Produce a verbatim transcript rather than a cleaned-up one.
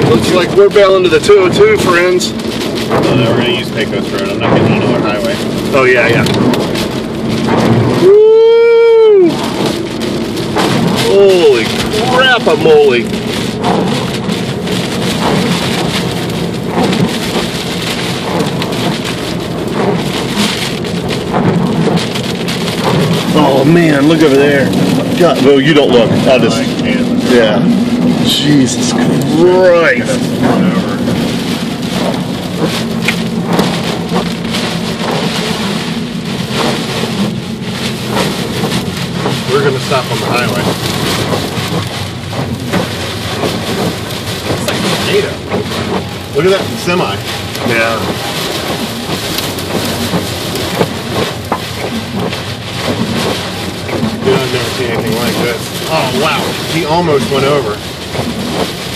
Looks like we're bailing to the two oh two, friends. Oh, no, we're going to use Pecos Road. I'm not getting on another highway. Oh, yeah, yeah. Woo! Holy crap-a-moly. Oh, man, look over there. God, well, you don't look. I'll just... Yeah. Jesus Christ. We're going to stop on the highway. It's like a tornado. Look at that semi. Yeah. Dude, I've never seen anything like this. Oh, wow. He almost went over.